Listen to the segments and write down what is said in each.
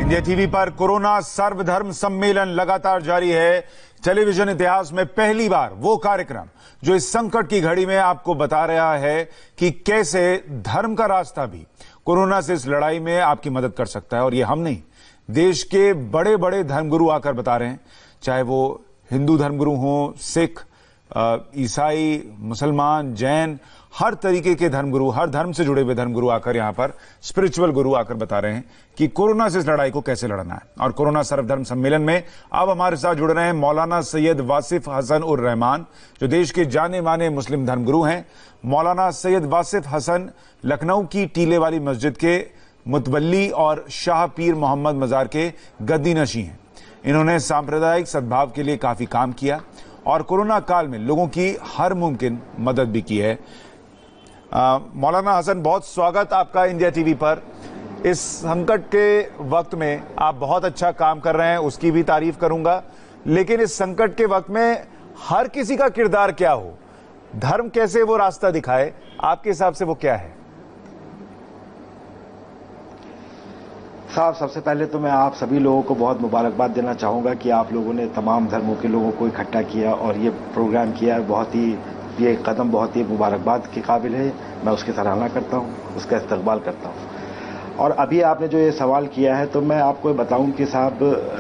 India TV पर corona सर्वधर्म सम्मेलन लगातार जारी है। टेलीविजन इतिहास में पहली बार वो कार्यक्रम जो इस संकट की घड़ी में आपको बता रहा है कि कैसे धर्म का रास्ता भी कोरोना से इस लड़ाई में आपकी मदद कर सकता है। और ये हम नहीं, देश के बड़े बड़े धर्मगुरु आकर बता रहे हैं, चाहे वो हिंदू धर्मगुरु हों, सिख, ईसाई, मुसलमान, जैन, हर तरीके के धर्मगुरु, हर धर्म से जुड़े हुए धर्मगुरु आकर यहां पर स्पिरिचुअल गुरु आकर बता रहे हैं कि कोरोना से इस लड़ाई को कैसे लड़ना है। और कोरोना सर्वधर्म सम्मेलन में अब हमारे साथ जुड़ रहे हैं मौलाना सैयद वासिफ हसन उर रहमान, जो देश के जाने माने मुस्लिम धर्मगुरु हैं। मौलाना सैयद वासिफ हसन लखनऊ की टीले वाली मस्जिद के मुतवल्ली और शाह पीर मोहम्मद मजार के गद्दी नशी हैं। इन्होंने सांप्रदायिक सद्भाव के लिए काफी काम किया और कोरोना काल में लोगों की हर मुमकिन मदद भी की है। मौलाना हसन, बहुत स्वागत आपका इंडिया टीवी पर। इस संकट के वक्त में आप बहुत अच्छा काम कर रहे हैं, उसकी भी तारीफ करूंगा, लेकिन इस संकट के वक्त में हर किसी का किरदार क्या हो, धर्म कैसे वो रास्ता दिखाए, आपके हिसाब से वो क्या है? साहब, सबसे पहले तो मैं आप सभी लोगों को बहुत मुबारकबाद देना चाहूँगा कि आप लोगों ने तमाम धर्मों के लोगों को इकट्ठा किया और ये प्रोग्राम किया। ये कदम बहुत ही मुबारकबाद के काबिल है। मैं उसकी सराहना करता हूँ, उसका इस्तकबाल करता हूँ। और अभी आपने जो ये सवाल किया है, तो मैं आपको बताऊँ कि साहब,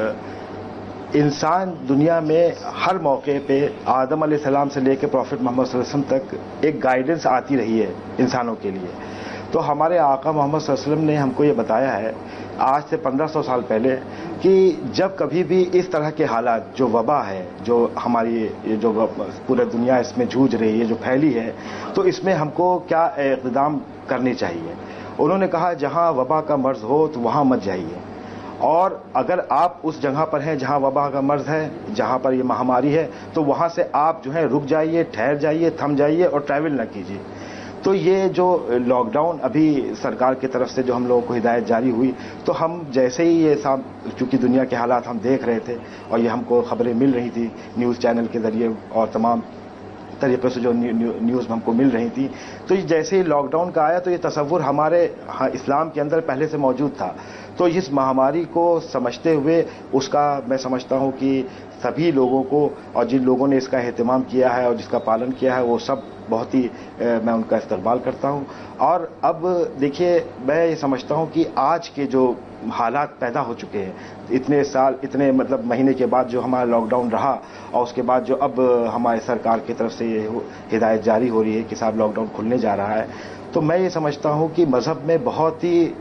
इंसान दुनिया में हर मौके पे आदम अलैहिस्सलाम से लेकर प्रॉफिट मोहम्मद सल्लल्लाहु अलैहि वसल्लम तक एक गाइडेंस आती रही है इंसानों के लिए। तो हमारे आका मोहम्मद सल्लल्लाहु अलैहि वसल्लम ने हमको ये बताया है आज से 1500 साल पहले कि जब कभी भी इस तरह के हालात, जो वबा है, जो हमारी जो पूरी दुनिया इसमें जूझ रही है, जो फैली है, तो इसमें हमको क्या इक़दाम करनी चाहिए। उन्होंने कहा जहां वबा का मर्ज हो तो वहां मत जाइए, और अगर आप उस जगह पर हैं जहां वबा का मर्ज है, जहां पर ये महामारी है, तो वहां से आप जो है रुक जाइए, ठहर जाइए, थम जाइए और ट्रैवल न कीजिए। तो ये जो लॉकडाउन अभी सरकार की तरफ से जो हम लोगों को हिदायत जारी हुई, तो हम जैसे ही ये सब, चूंकि दुनिया के हालात हम देख रहे थे और ये हमको खबरें मिल रही थी न्यूज़ चैनल के जरिए और तमाम तरीक़ों से जो न्यूज़ हमको मिल रही थी, तो जैसे ही लॉकडाउन का आया तो ये तसव्वुर हमारे इस्लाम के अंदर पहले से मौजूद था। तो इस महामारी को समझते हुए उसका मैं समझता हूँ कि सभी लोगों को, और जिन लोगों ने इसका एहतमाम किया है और जिसका पालन किया है, वो सब बहुत ही मैं उनका इस्तकबाल करता हूँ। और अब देखिए, मैं ये समझता हूँ कि आज के जो हालात पैदा हो चुके हैं, इतने साल, इतने मतलब महीने के बाद जो हमारा लॉकडाउन रहा, और उसके बाद जो अब हमारे सरकार की तरफ से ये हिदायत जारी हो रही है कि साहब लॉकडाउन खुलने जा रहा है, तो मैं ये समझता हूँ कि मजहब में बहुत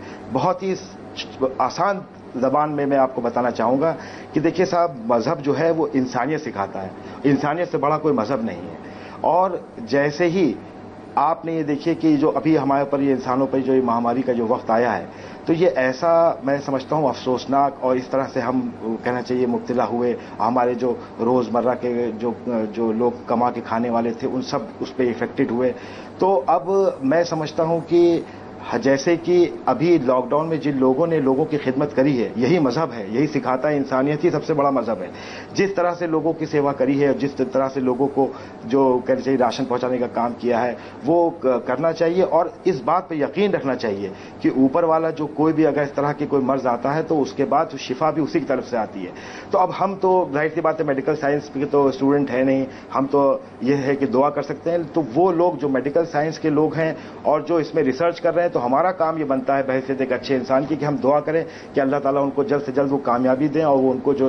ही आसान ज़बान में मैं आपको बताना चाहूँगा कि देखिए साहब, मजहब जो है वो इंसानियत सिखाता है। इंसानियत से बड़ा कोई मजहब नहीं है। और जैसे ही आपने ये देखिए कि जो अभी हमारे ऊपर ये इंसानों पर जो ये महामारी का जो वक्त आया है, तो ये ऐसा मैं समझता हूँ अफसोसनाक, और इस तरह से हम कहना चाहिए मुब्तला हुए, हमारे जो रोज़मर्रा के जो लोग कमा के खाने वाले थे, उन सब उस पर इफेक्टेड हुए। तो अब मैं समझता हूँ कि जैसे कि अभी लॉकडाउन में जिन लोगों ने लोगों की खिदमत करी है, यही मजहब है, यही सिखाता है, इंसानियत ही सबसे बड़ा मजहब है। जिस तरह से लोगों की सेवा करी है, जिस तरह से लोगों को जो कहना चाहिए राशन पहुंचाने का काम किया है, वो करना चाहिए। और इस बात पर यकीन रखना चाहिए कि ऊपर वाला जो कोई भी अगर इस तरह की कोई मर्ज आता है, तो उसके बाद शिफा भी उसी की तरफ से आती है। तो अब हम तो जाहिर सी बात है मेडिकल साइंस के तो स्टूडेंट है नहीं, हम तो ये है कि दुआ कर सकते हैं। तो वो लोग जो मेडिकल साइंस के लोग हैं और जो इसमें रिसर्च कर रहे हैं, तो हमारा काम ये बनता है बहैसियत एक अच्छे इंसान की कि हम दुआ करें कि अल्लाह ताला उनको जल्द से जल्द वो कामयाबी दें, और वो उनको जो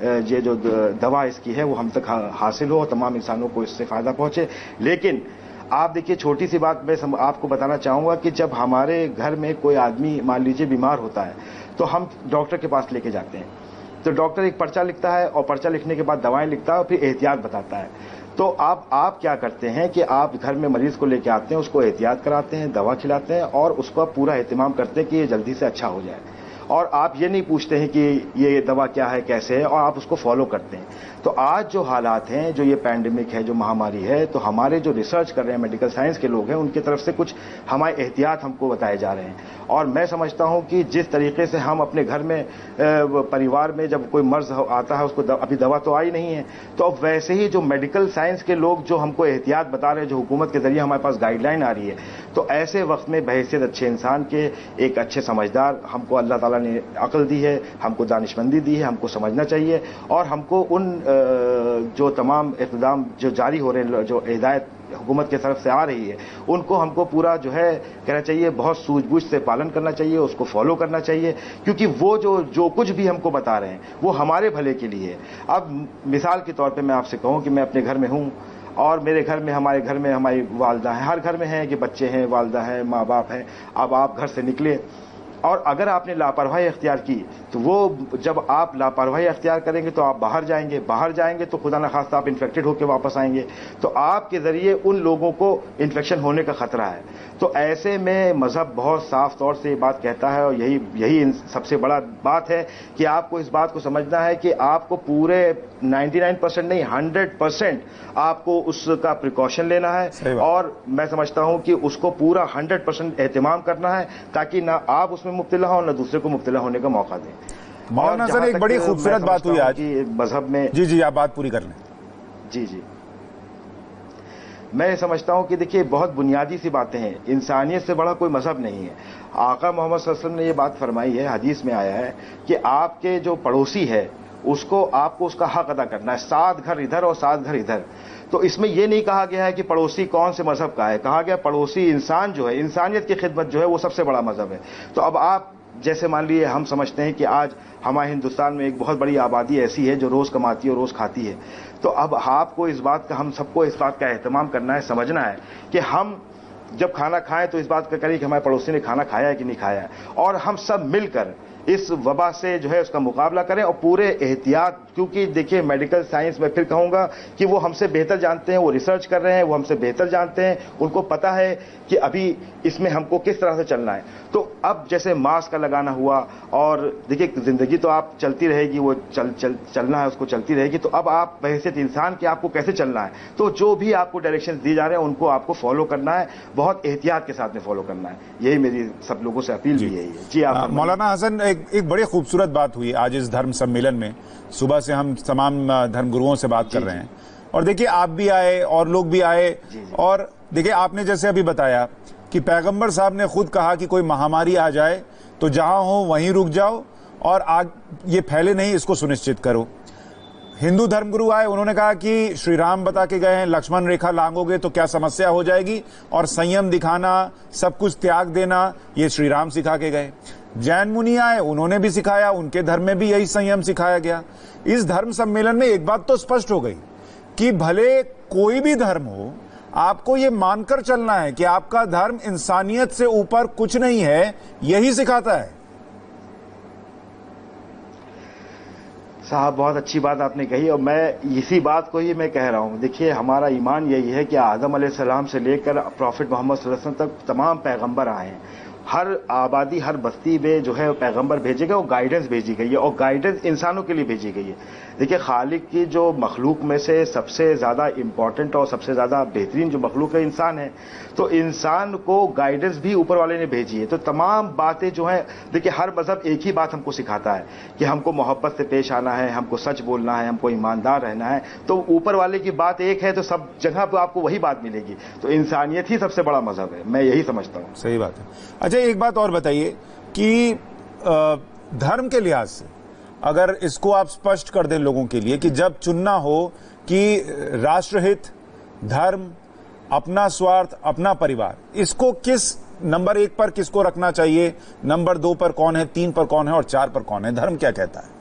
दवा इसकी है वो हम तक हासिल हो, तमाम इंसानों को इससे फायदा पहुंचे। लेकिन आप देखिए, छोटी सी बात मैं आपको बताना चाहूंगा कि जब हमारे घर में कोई आदमी मान लीजिए बीमार होता है, तो हम डॉक्टर के पास लेके जाते हैं। तो डॉक्टर एक पर्चा लिखता है, और पर्चा लिखने के बाद दवाएं लिखता है और फिर एहतियात बताता है। तो आप क्या करते हैं कि आप घर में मरीज को लेके आते हैं, उसको एहतियात कराते हैं, दवा खिलाते हैं, और उसका पूरा एहतमाम करते हैं कि ये जल्दी से अच्छा हो जाए। और आप ये नहीं पूछते हैं कि ये दवा क्या है, कैसे है, और आप उसको फॉलो करते हैं। तो आज जो हालात हैं, जो ये पैंडेमिक है, जो महामारी है, तो हमारे जो रिसर्च कर रहे हैं मेडिकल साइंस के लोग हैं, उनकी तरफ से कुछ हमारे एहतियात हमको बताए जा रहे हैं। और मैं समझता हूं कि जिस तरीके से हम अपने घर में परिवार में जब कोई मर्ज आता है, उसको अभी दवा तो आई नहीं है, तो अब वैसे ही जो मेडिकल साइंस के लोग जो हमको एहतियात बता रहे हैं, जो हुकूमत के जरिए हमारे पास गाइडलाइन आ रही है, तो ऐसे वक्त में बहैसियत अच्छे इंसान के, एक अच्छे समझदार, हमको अल्लाह ताला تعالیٰ نے عقل دی ہے, ہم کو دانشمندی دی ہے, ہم کو سمجھنا چاہیے, اور ہم کو ان جو تمام اقدام جو جاری ہو رہے ہیں, جو ہدایت حکومت کی طرف سے آ رہی ہے, ان کو ہم کو پورا جو ہے کہنا چاہیے, بہت سوجھ بوجھ سے پالن کرنا چاہیے, اس کو فالو کرنا چاہیے, کیونکہ وہ جو کچھ بھی ہم کو بتا رہے ہیں وہ ہمارے بھلے کے لیے ہے. اب مثال کے طور پہ میں آپ سے کہوں کہ میں اپنے گھر میں ہوں, اور میرے گھر میں ہماری والدہ ہیں, ہر گھر میں ہیں کہ بچے ہیں, والدہ ہیں, ماں باپ ہیں. اب آپ گھر سے نکلے اور اگر آپ نے لاپرواہی اختیار کی تو وہ جب آپ لاپرواہی اختیار کریں گے تو آپ باہر جائیں گے تو خدا نخواستہ آپ انفیکٹڈ ہو کے واپس آئیں گے, تو آپ کے ذریعے ان لوگوں کو انفیکشن ہونے کا خطرہ ہے. تو ایسے میں مذہب بہت صاف طور سے یہ بات کہتا ہے, اور یہی سب سے بڑا بات ہے کہ آپ کو اس بات کو سمجھنا ہے کہ آپ کو پورے 99% نہیں 100% آپ کو اس کا پریکاشن لینا ہے, اور میں سمجھتا ہوں کہ اس کو پورا 100% اہتمام کرنا ہے, تاکہ نہ آپ اس میں مبتلا ہوں نہ دوسرے کو مبتلا ہونے کا موقع دیں. مولانا سر ایک بڑی خوبصورت بات ہوئی آج مذہب میں. جی آپ بات پوری کر لیں. جی میں سمجھتا ہوں کہ دیکھیے بہت بنیادی سی باتیں ہیں, انسانیت سے بڑا کوئی مذہب نہیں ہے. آقا محمد صلی اللہ علیہ وسلم نے یہ بات فرمائی ہے, حدیث میں آیا ہے کہ آپ کے جو پڑوسی ہے آپ کو اس کا حق ادا کرنا ہے, 7 گھر ادھر اور 7 گھر ادھر. تو اس میں یہ نہیں کہا گیا ہے کہ پڑوسی کون سے مذہب کا ہے, کہا گیا پڑوسی انسان جو ہے, انسانیت کی خدمت جو ہے وہ سب سے بڑا مذہب ہے. تو اب آپ جیسے مان لیے ہم سمجھتے ہیں کہ آج ہمارے ہندوستان میں ایک بہت بڑی آبادی ایسی ہے جو روز کماتی ہے اور روز کھاتی ہے, تو اب آپ کو اس بات کا, ہم سب کو اس بات کا اہتمام کرنا ہے, سمجھنا ہے کہ ہم جب کھانا کھائیں تو اس بات کا کریں کہ ہمارے پڑوسی نے کھانا کھایا ہے کہ نہیں کھایا ہے, اور ہم سب مل کر اس وبا سے جو ہے اس کا مقابلہ کریں, اور پورے احتیاط, کیونکہ دیکھیے میڈیکل سائنس میں پھر کہوں گا کہ وہ ہم سے بہتر جانتے ہیں, وہ ریسرچ کر رہے ہیں, وہ ہم سے بہتر جانتے ہیں, ان کو پتا ہے کہ ابھی اس میں ہم کو کس طرح سے چلنا ہے. تو اب جیسے ماسک کا لگانا ہوا, اور دیکھیے زندگی تو آپ چلتی رہے گی, وہ چلنا ہے اس کو چلتی رہے گی, تو اب آپ بحیثیت انسان کہ آپ کو کیسے چلنا ہے, تو جو بھی آپ کو ڈائریکشن دی جا رہے ہیں ان کو آپ کو فالو کرنا ہے, بہت احتیاط کے ساتھ میں فالو کرنا ہے. یہی میری سب لوگوں سے اپیل بھی یہی ہے. جی آپ. مولانا حسن ایک بڑی خوبصورت بات ہوئی آج اس دھرم سمیلن میں. صبح سے ہم تمام دھرم گروؤں سے بات کر رہے ہیں, اور دیکھیے آپ بھی آئے اور لوگ بھی آئے, اور دیکھیے آپ نے جیسے ابھی بتایا کہ پیغمبر صاحب نے خود کہا کہ کوئی مہاماری آ جائے تو جہاں ہو وہیں رک جاؤ, اور یہ پھیلے نہیں اس کو سنشچت کرو. ہندو دھرم گرو آئے, انہوں نے کہا کہ شری رام بتا کے گئے ہیں لکشمن ریکھا لانگو گے تو کیا سمسیا ہو جائے گی, اور سنیم دکھانا, سب کچھ تیاگ دینا, یہ شری رام سکھا کے گئے. جین منی آئے, انہوں نے بھی سکھایا, ان کے دھرم میں بھی یہی سنیم سکھایا گیا. اس دھرم سمیلن میں ایک بات تو اسپشٹ ہو گئی کہ بھلے کوئی بھی دھرم ہو, آپ کو یہ مان کر چلنا ہے کہ آپ کا دھرم انسانیت سے اوپر کچھ نہیں ہے, یہی سکھاتا ہے. صاحب بہت اچھی بات آپ نے کہی, اور میں اسی بات کو ہی میں کہہ رہا ہوں. دیکھیے ہمارا ایمان یہی ہے کہ آدم علیہ السلام سے لے کر پروفٹ محمد صلی اللہ علیہ وسلم تک تمام پیغمبر آئے ہیں. ہر آبادی, ہر بستی میں جو ہے پیغمبر بھیجے گئے, اور گائیڈنس بھیجی گئی ہے, اور گائیڈنس انسانوں کے لیے بھیجی گئی ہے. دیکھیے خالق کی جو مخلوق میں سے سب سے زیادہ امپورٹنٹ اور سب سے زیادہ بہترین جو مخلوق ہے انسان ہے, تو انسان کو گائیڈنس بھی اوپر والے نے بھیجی ہے. تو تمام باتیں جو ہیں, دیکھیے ہر مذہب ایک ہی بات ہم کو سکھاتا ہے کہ ہم کو محبت سے پیش آنا ہے, ہم کو سچ بولنا ہے, ہم کو ایماندار رہنا ہے. تو اوپر والے کی بات ایک ہے تو سب جگہ پہ آپ کو وہی بات ملے گی. تو انسانیت ہی سب سے بڑا مذہب ہے, میں یہی سمجھتا ہوں. صحیح بات ہے. اچھا ایک بات اور بتائیے کہ دھرم کے لحاظ سے اگر اس کو آپ اسپشٹ کر دیں لوگوں کے لیے کہ جب چننا ہو کہ راشٹر ہت, دھرم, اپنا سوارتھ, اپنا پریوار, اس کو کس نمبر 1 پر کس کو رکھنا چاہیے, نمبر 2 پر کون ہے, 3 پر کون ہے, اور 4 پر کون ہے, دھرم کیا کہتا ہے؟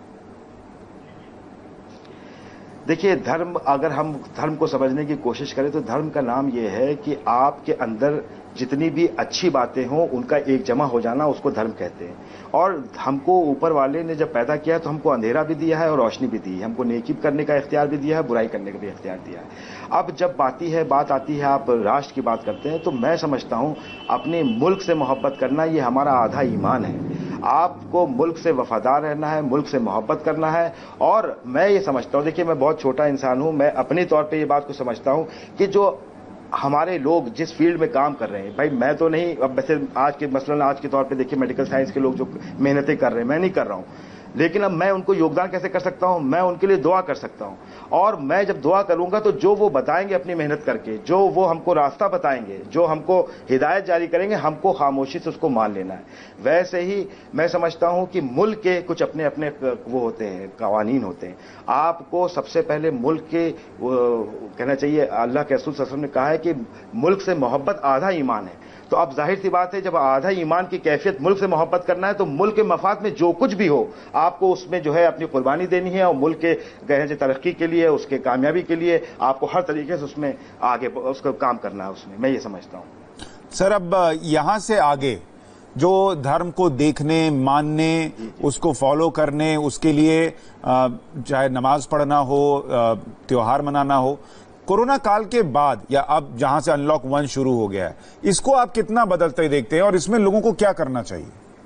دیکھیے دھرم, اگر ہم دھرم کو سمجھنے کی کوشش کریں تو دھرم کا نام یہ ہے کہ آپ کے اندر جتنی بھی اچھی باتیں ہوں ان کا ایک جمع ہو جانا, اس کو دھرم کہتے ہیں. اور ہم کو اوپر والے نے جب پیدا کیا تو ہم کو اندھیرا بھی دیا ہے اور روشنی بھی دی ہے, ہم کو نیکی کرنے کا اختیار بھی دیا ہے, برائی کرنے کا بھی اختیار دیا ہے. اب جب بات آتی ہے آپ راشٹر کی بات کرتے ہیں, تو میں سمجھتا ہوں اپنے ملک سے محبت کرنا یہ ہمارا آدھا ایمان ہے. آپ کو ملک سے وفادار رہنا ہے, ملک سے محبت کرنا ہے. اور میں یہ سمجھتا ہوں, دیکھیے میں بہت چھوٹا انسان ہوں, میں اپنے طور پہ یہ بات کو سمجھتا ہوں کہ جو ہمارے لوگ جس فیلڈ میں کام کر رہے ہیں, بھائی میں تو نہیں, اب ویسے آج کے طور پہ دیکھیے میڈیکل سائنس کے لوگ جو محنتیں کر رہے ہیں, میں نہیں کر رہا ہوں, لیکن اب میں ان کو یوگدان کیسے کر سکتا ہوں؟ میں ان کے لیے دعا کر سکتا ہوں، اور میں جب دعا کروں گا تو جو وہ بتائیں گے اپنی محنت کر کے، جو وہ ہم کو راستہ بتائیں گے، جو ہم کو ہدایت جاری کریں گے، ہم کو خاموشی سے اس کو مان لینا ہے۔ ویسے ہی میں سمجھتا ہوں کہ ملک کے کچھ اپنے اپنے وہ ہوتے ہیں، قوانین ہوتے ہیں۔ آپ کو سب سے پہلے ملک کے کہنا چاہیے، اللہ کے رسول صلی اللہ علیہ وسلم نے کہا ہے کہ ملک سے محبت آدھا ایمان ہے۔ تو اب ظاہر سی بات ہے، جب آدھا ایمان کی کیفیت ملک سے محبت کرنا ہے تو ملک کے مفاد میں جو کچھ بھی ہو آپ کو اس میں جو ہے اپنی قربانی دینی ہے، اور ملک کے ترقی کے لیے، اس کے کامیابی کے لیے آپ کو ہر طریقے سے اس میں آگے اس کا کام کرنا ہے۔ اس میں یہ سمجھتا ہوں۔ سر، اب یہاں سے آگے جو دھرم کو دیکھنے، ماننے، اس کو فالو کرنے، اس کے لیے چاہے نماز پڑھنا ہو، تیوہار منانا ہو، کورونا کال کے بعد یا اب جہاں سے ان لاک 1 شروع ہو گیا ہے، اس کو آپ کتنا بدلتے دیکھتے ہیں اور اس میں لوگوں کو کیا کرنا چاہیے؟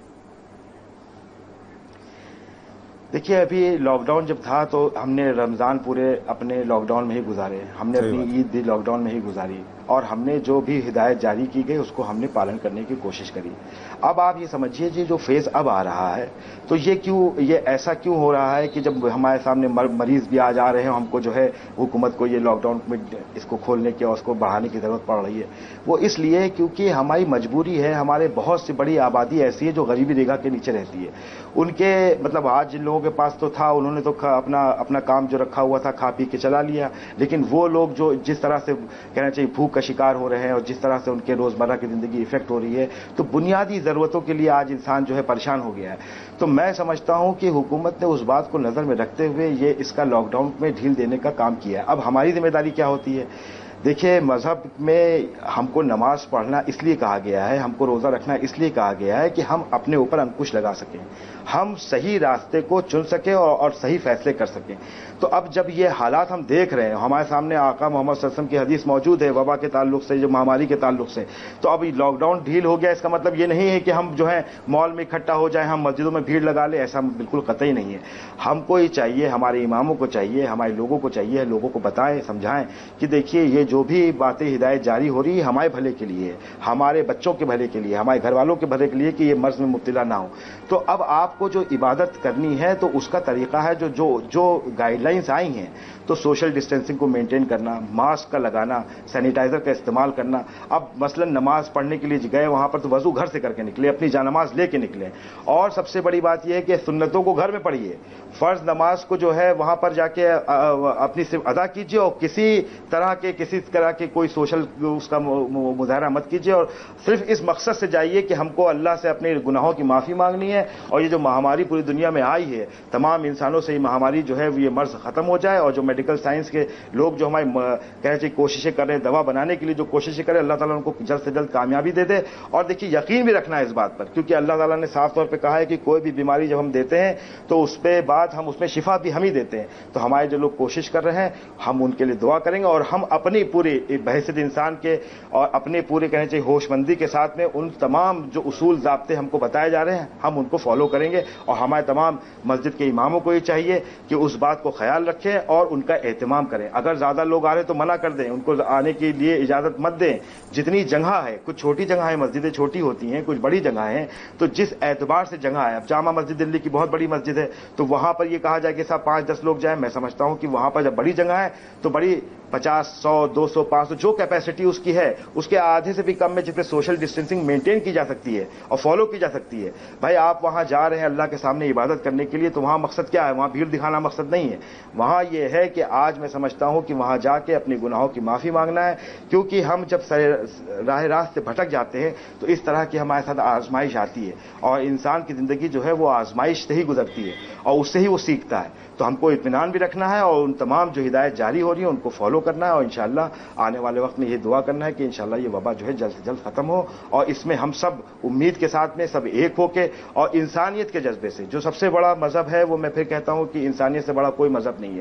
دیکھیے، ابھی لاک ڈاؤن جب تھا تو ہم نے رمضان پورے اپنے لاک ڈاؤن میں ہی گزارے، ہم نے اپنی عید بھی لاک ڈاؤن میں ہی گزاری، اور ہم نے جو بھی ہدایت جاری کی گئی اس کو ہم نے پالن کرنے کی کوشش کری۔ اب آپ یہ سمجھیے جی، جو فیز اب آ رہا ہے تو یہ ایسا کیوں ہو رہا ہے کہ جب ہمارے سامنے مریض بھی آ جا رہے ہیں، ہم کو جو ہے حکومت کو یہ لاک ڈاؤن میں اس کو کھولنے کی اور اس کو بڑھانے کی ضرورت پڑ رہی ہے؟ وہ اس لیے کیونکہ ہماری مجبوری ہے، ہمارے بہت سی بڑی آبادی ایسی ہے جو غریبی ریکھا کے نیچے رہتی ہے۔ ان کے مطلب آج جن لوگوں کے پاس تو تھا، انہوں نے تو اپنا کام جو رکھا ہوا تھا کھا پی کے چلا لیا، لیکن وہ لوگ جو جس طرح سے کہنا چاہیے بھوک کا شکار ہو رہے ہیں اور جس طرح سے ان کے روزمرہ کی زندگی افیکٹ ہو رہی ہے، تو بنیادی ضرورتوں کے لیے آج انسان جو ہے پریشان ہو گیا ہے۔ تو میں سمجھتا ہوں کہ حکومت نے اس بات کو نظر میں رکھتے ہوئے اس کا لاک ڈاؤن میں ڈھیل دینے کا کام کیا ہے۔ اب ہماری ذمہ داری کیا ہوتی ہے؟ دیکھیے، مذہب میں ہم کو نماز پڑھنا اس لیے کہا گیا ہے، ہم کو روزہ رکھنا اس لیے کہا گیا ہے کہ ہم اپنے اوپر انکش لگا سکیں، ہم صحیح راستے کو چن سکیں اور صحیح فیصلے کر سکیں۔ تو اب جب یہ حالات ہم دیکھ رہے ہیں، ہمارے سامنے آقا محمد صلی اللہ علیہ وسلم کی حدیث موجود ہے وبا کے تعلق سے، جو مہاماری کے تعلق سے، تو اب لاک ڈاؤن ڈھیل ہو گیا، اس کا مطلب یہ نہیں ہے کہ ہم جو ہے مال میں اکٹھا ہو جائیں، ہم مسجدوں میں بھیڑ لگا لیں، ایسا بالکل قطعی نہیں ہے۔ ہم کو یہ چاہیے، ہمارے اماموں کو چاہیے، ہمارے لوگوں کو چاہیے، لوگوں کو بتائیں، سمجھائیں کہ دیکھیے یہ جو بھی باتیں ہدایت جاری ہو رہی ہے ہمارے بھلے کے لیے، ہمارے بچوں کے بھلے کے لیے، ہمارے گھر والوں کے بھلے کے لیے، کہ یہ مرض میں مبتلا نہ ہو۔ تو اب آپ کو جو عبادت کرنی ہے تو اس کا طریقہ ہے جو گائیڈ لائنس آئی ہیں، تو سوشل ڈسٹینسنگ کو مینٹین کرنا، ماسک کا لگانا، سینیٹائزر کا استعمال کرنا۔ اب مثلا نماز پڑھنے کے لیے گئے وہاں پر تو وضو گھر سے کر کے نکلے، اپنی جانماز لے کے نکلے، اور سب سے بڑی بات یہ ہے کہ سنتوں کو گھر میں پڑھیے، فرض نماز کو جو ہے وہاں پر جا کے اپنی صرف ادا کیجیے، اور کسی طرح کے کوئی سوشل اس کا مظاہرہ مت کیجیے، اور صرف اس مقصد سے جائیے کہ ہم کو اللہ سے اپنے گناہوں کی معافی مانگنی ہے، اور یہ جو مہاماری پوری دنیا میں آئی ہے تمام انسانوں سے یہ مہاماری جو ہے یہ مرض ختم ہو جائے، اور جو میڈیکل سائنس کے لوگ جو ہماری کہنا چاہیے کوششیں کر رہے ہیں دوا بنانے کے لیے، جو کوششیں کریں، اللہ تعالیٰ ان کو جلد سے جلد کامیابی دے دے۔ اور دیکھیے، یقین بھی رکھنا ہے اس بات پر، کیونکہ اللہ تعالیٰ نے صاف طور پہ کہا ہے کہ کوئی بھی بیماری جب ہم دیتے ہیں تو اس پہ بعد ہم اس میں شفا بھی ہم ہی دیتے ہیں۔ تو ہمارے جو لوگ کوشش کر رہے ہیں ہم ان کے لیے دعا کریں گے، اور ہم اپنی پوری بحیثیت انسان کے اور اپنے پورے کہنا چاہیے ہوش مندی کے ساتھ میں ان تمام جو اصول ضابطے ہم کو بتائے جا رہے ہیں ہم ان کو فالو کریں گے، اور ہمارے تمام مسجد کے اماموں کو یہ چاہیے کہ اس بات کو خیال رکھیں اور ان کا اہتمام کریں۔ اگر زیادہ لوگ آ رہے ہیں تو منع کر دیں، ان کو آنے کے لیے اجازت مت دیں۔ جتنی جگہ ہے، کچھ چھوٹی جگہ ہے، مسجدیں چھوٹی ہوتی ہیں، کچھ بڑی جگہ ہیں، تو جس اعتبار سے جگہ ہے، اب جامع مسجد دلی کی بہت بڑی مسجد ہے، تو وہاں پر یہ کہا جائے کہ صاحب 5-10 لوگ جائیں، میں سمجھتا ہوں کہ وہاں پر جب بڑی جگہ ہے تو بڑی 50, 100, 200, 500 جو کیپیسٹی اس کی ہے اس کے آدھے سے بھی کم میں جس میں سوشل ڈسٹینسنگ مینٹین کی جا سکتی ہے اور فالو کی جا سکتی ہے۔ بھائی آپ وہاں جا رہے ہیں اللہ کے سامنے عبادت کرنے کے لیے، تو وہاں مقصد کیا ہے؟ وہاں بھیڑ دکھانا مقصد نہیں ہے، وہاں یہ ہے کہ آج میں سمجھتا ہوں کہ وہاں جا کے اپنے گناہوں کی معافی مانگنا ہے، کیونکہ ہم جب راہ راست سے بھٹک جاتے ہیں تو اس طرح کی ہمارے ساتھ آزمائش آتی ہے، اور انسان کی زندگی جو ہے وہ آزمائش سے ہی گزرتی ہے اور اس سے ہی وہ سیکھتا ہے۔ تو ہم کو اطمینان بھی رکھنا ہے اور ان تمام جو ہدایت جاری ہو رہی ہیں ان کو فالو کرنا ہے، اور انشاءاللہ آنے والے وقت میں یہ دعا کرنا ہے کہ انشاءاللہ یہ وبا جو ہے جلد سے جلد ختم ہو، اور اس میں ہم سب امید کے ساتھ میں سب ایک ہو کے اور انسانیت کے جذبے سے، جو سب سے بڑا مذہب ہے وہ میں پھر کہتا ہوں کہ انسانیت سے بڑا کوئی مذہب نہیں ہے،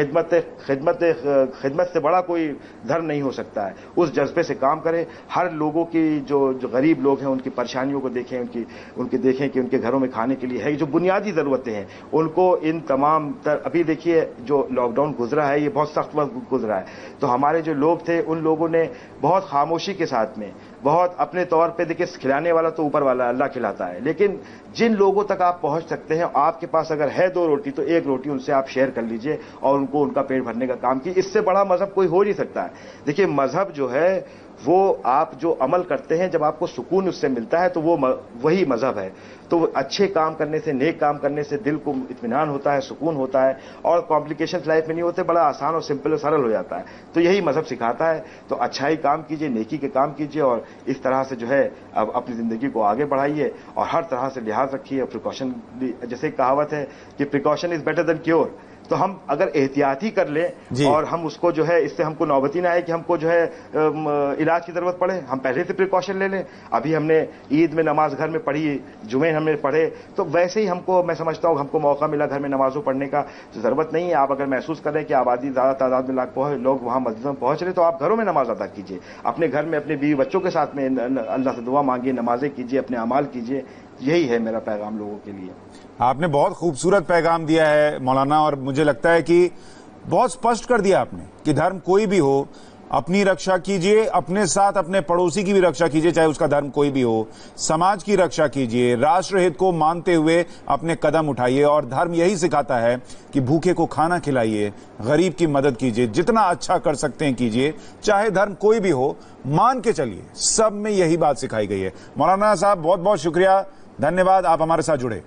خدمت سے بڑا کوئی دھرم نہیں ہو سکتا ہے، اس جذبے سے کام کرے، ہر لوگوں کی جو غریب لوگ ہیں ان کی پریشانیوں کو دیکھیں، ان کے دیکھیں کہ ان کے گھروں میں کھانے کے لیے ہے، جو بنیادی ضرورتیں ہیں ان کو ان تمام ابھی دیکھیے جو لاک ڈاؤن گزرا ہے یہ بہت سخت وقت گزرا ہے، تو ہمارے جو لوگ تھے ان لوگوں نے بہت خاموشی کے ساتھ میں بہت اپنے طور پہ دیکھیں کھلانے والا تو اوپر والا اللہ کھلاتا ہے، لیکن جن لوگوں تک آپ پہنچ سکتے ہیں، آپ کے پاس اگر ہے 2 روٹی تو 1 روٹی ان سے آپ شیئر کر لیجئے اور ان کو ان کا پیٹ بھرنے کا کام کیجیے. اس سے بڑا مذہب کوئی ہو نہیں سکتا ہے. دیکھیے مذہب جو ہے وہ آپ جو عمل کرتے ہیں جب آپ کو سکون اس سے ملتا ہے تو وہ وہی مذہب ہے. تو اچھے کام کرنے سے، نیک کام کرنے سے دل کو اطمینان ہوتا ہے، سکون ہوتا ہے اور کمپلیکیشنز لائف میں نہیں ہوتے، بڑا آسان اور سمپل اور سرل ہو جاتا ہے. تو یہی مذہب سکھاتا ہے. تو اچھائی کام کیجئے، نیکی کے کام کیجئے اور اس طرح سے جو ہے اب اپنی زندگی کو آگے بڑھائیے اور ہر طرح سے لحاظ رکھیے. پریکاشن، جیسے کہاوت ہے کہ precaution is better than cure. تو ہم اگر احتیاط ہی کر لیں اور ہم اس کو جو ہے اس سے ہم کو نوبتی نہ آئے کہ ہم کو جو ہے علاج کی ضرورت پڑے، ہم پہلے سے پریکاشن لے لیں. ابھی ہم نے عید میں نماز گھر میں پڑھی، جمعے ہم نے پڑھے، تو ویسے ہی ہم کو، میں سمجھتا ہوں ہم کو موقع ملا گھر میں نمازوں پڑھنے کا، ضرورت نہیں ہے. آپ اگر محسوس کریں کہ آبادی زیادہ تعداد میں لوگ وہاں مسجدوں میں پہنچ رہے تو آپ گھروں میں نماز ادا کیجیے، اپنے گھر میں اپنے بیوی بچوں کے ساتھ میں اللہ سے دعا مانگیے، نمازیں کیجیے، اپنے اعمال کیجیے. یہی ہے میرا پیغام لوگوں کے لیے. آپ نے بہت خوبصورت پیغام دیا ہے مولانا، اور مجھے لگتا ہے کہ بہت اسپشٹ کر دیا آپ نے کہ دھرم کوئی بھی ہو، اپنی رکشا کیجئے، اپنے ساتھ اپنے پڑوسی کی بھی رکشا کیجئے، چاہے اس کا دھرم کوئی بھی ہو. سماج کی رکشا کیجئے، راشٹر ہت کو مانتے ہوئے اپنے قدم اٹھائیے. اور دھرم یہی سکھاتا ہے کہ بھوکے کو کھانا کھلائیے، غریب کی مدد کیجئے، جتنا اچھا کر سکتے ہیں کیجئے، چاہے دھرم کوئی بھی ہو، مان کے چلیے. سب میں یہی بات سکھائی گئی ہے. مولانا صاحب بہت بہت شکریہ، دھنیہ واد، آپ ہمارے ساتھ جڑے.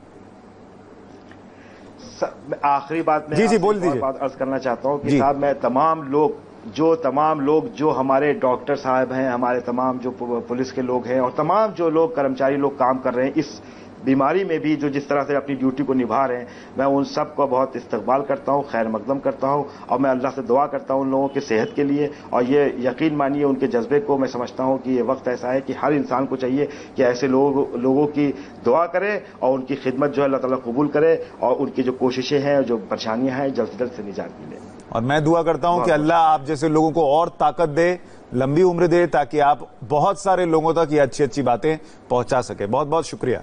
آخری بات میں بات عرض کرنا چاہتا ہوں کہ صاحب میں تمام لوگ جو ہمارے ڈاکٹر صاحب ہیں، ہمارے تمام جو پولیس کے لوگ ہیں اور تمام جو لوگ کرمچاری لوگ کام کر رہے ہیں اس بیماری میں بھی، جو جس طرح سے اپنی ڈیوٹی کو نبھا رہے ہیں، میں ان سب کو بہت استقبال کرتا ہوں، خیر مقدم کرتا ہوں اور میں اللہ سے دعا کرتا ہوں ان لوگوں کی صحت کے لیے. اور یہ یقین مانیے ان کے جذبے کو میں سمجھتا ہوں کہ یہ وقت ایسا ہے کہ ہر انسان کو چاہیے کہ ایسے لوگوں کی دعا کرے اور ان کی خدمت جو ہے اللہ تعالیٰ قبول کرے اور ان کی جو کوششیں ہیں، جو پریشانیاں ہیں، جلد سے جلد سے نجات ملے. اور میں دعا کرتا ہوں کہ اللہ آپ جیسے لوگوں کو اور طاقت دے، لمبی عمر دے، تاکہ آپ بہت سارے لوگوں تک یہ اچھی اچھی باتیں پہنچا سکے. بہت بہت شکریہ.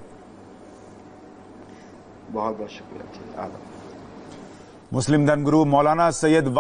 بہت بہت شکریہ. مسلم دھرم گرو مولانا سید